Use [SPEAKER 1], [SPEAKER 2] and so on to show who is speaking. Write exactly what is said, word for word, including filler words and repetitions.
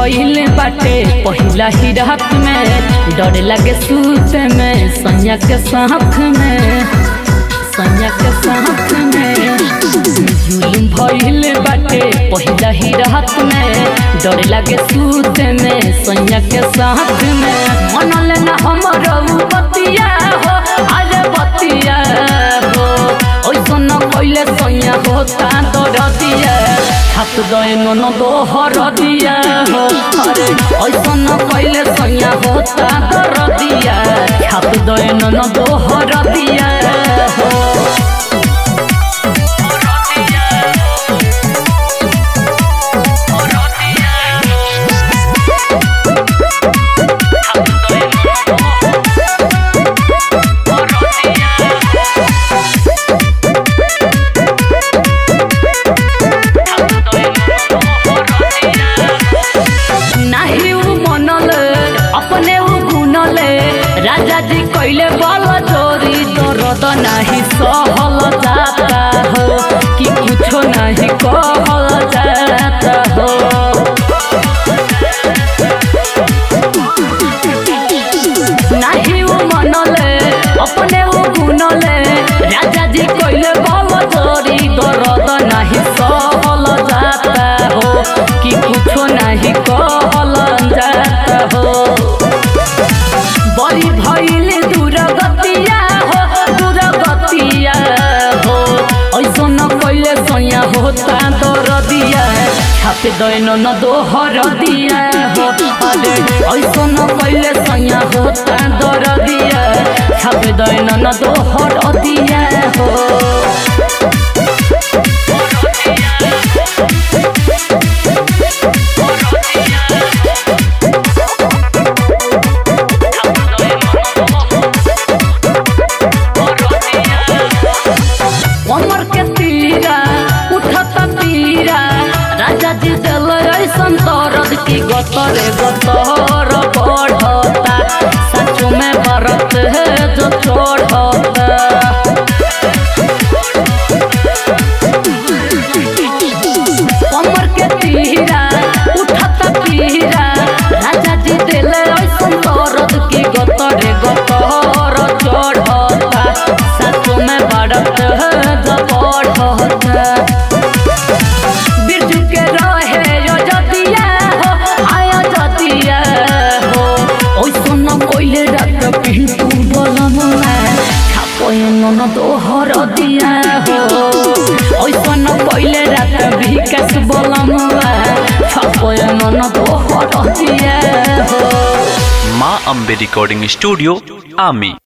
[SPEAKER 1] भइल बाटे पहिला ही रात में डर लगे सूत में सैया के साथ में सैया के साथ में जुलूम भइल बाटे पहिला ही रात में डर लगे सूत में सैया के साथ में मन लेना हमर बतिया हो अरे बतिया हो ओइसन कइले सैया होता दरदिया हाथ दए नन दोहर दिया हो अरे ऐसन कइले सैया होता दरदिया हाथ दए नन दोहर दिया हो राजा जी कइले बल चोरी दर्द नहीं सहल जाता हो कि कुछो नहीं कहल जाता हो नहीं वो मनले अपने वो गुनले राजा जी कइले बल चोरी दर्द नहीं सहल जाता हो कि कुछो नहीं कहल जाता हो बड़ी भइल दुर्गतिया हो दुर्गतिया हो ऐसन कइले सैया होता दरदिया छाप दैन न दोहर दिया हो अरे ऐसन कइले सैया होता दरदिया छाप दैन न दोहर दिया हो कमर के तीरा उठत पीरा राजा जी दिल ऐसन दर्द की गतरे गतर बढ़ता सच में बरत है जो चढ़ता कमर के तीरा उठत पीरा राजा जी दिल ऐसन दर्द की गतरे गतर चढ़ता सच में बरत है बिरजू के रहे जतिया हो आया जतिया हो ओइसन कइले रात पिंटू बलमुआ छापय नन दोहर दिया हो ओइसन कइले रात विकास बलमुआ छापय नन दोहर दिया हो
[SPEAKER 2] माँ अम्बे रिकॉर्डिंग स्टूडियो आमी।